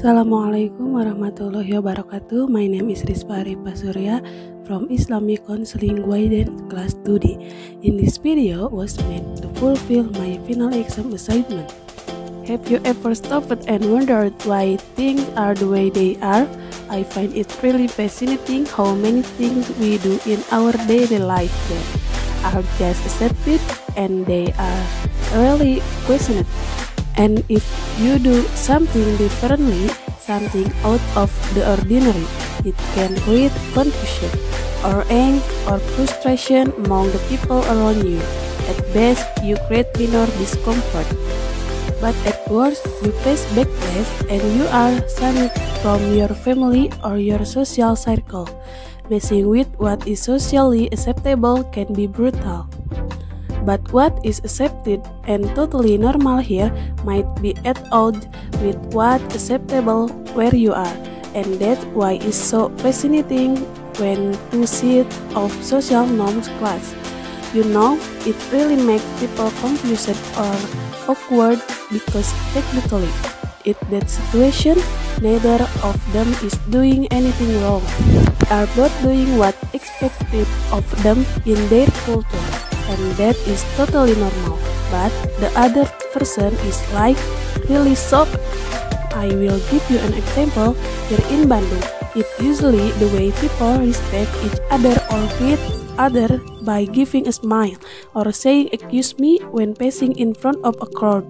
Assalamualaikum warahmatullahi wabarakatuh. My name is Rizpa Arifah Surya from Islamic Counseling Guidance Class 2D. In this video was made to fulfill my final exam assignment. Have you ever stopped and wondered why things are the way they are? I find it really fascinating how many things we do in our daily life that are just accepted and they are really questioned. And if you do something differently, something out of the ordinary, it can create confusion or anger or frustration among the people around you. At best, you create minor discomfort, but at worst, you face backlash and you are shunned from your family or your social circle. Messing with what is socially acceptable can be brutal. But what is accepted and totally normal here might be at odds with what acceptable where you are, and that's why it's so fascinating when to see it of social norms class. You know, it really makes people confused or awkward because technically, in that situation, neither of them is doing anything wrong. They are both doing what expected of them in their culture. And that is totally normal, but the other person is like really shocked. I will give you an example. Here in Bandung, it's usually the way people respect each other or greet other by giving a smile or saying excuse me when passing in front of a crowd.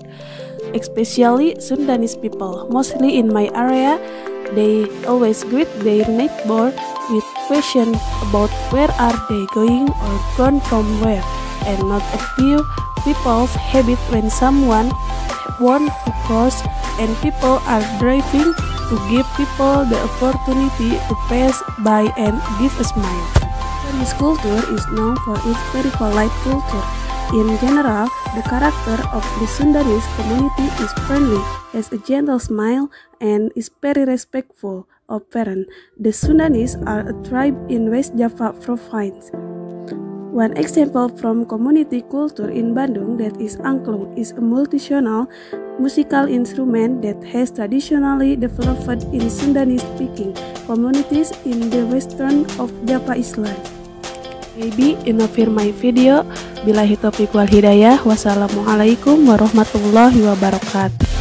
Especially Sundanese people, mostly in my area, they always greet their neighbor with questions about where are they going or gone from where. And not a few people's habit when someone wants to cross and people are driving to give people the opportunity to pass by and give a smile. Sundanese culture is known for its very polite culture. In general, the character of the Sundanese community is friendly, has a gentle smile, and is very respectful of parents. The Sundanese are a tribe in West Java province. One example from community culture in Bandung that is angklung is a multitional musical instrument that has traditionally developed in Sundanese-speaking communities in the western of Java Island. Maybe enough for my video. Billahi taufiq wal hidayah. Wassalamualaikum warahmatullahi wabarakatuh.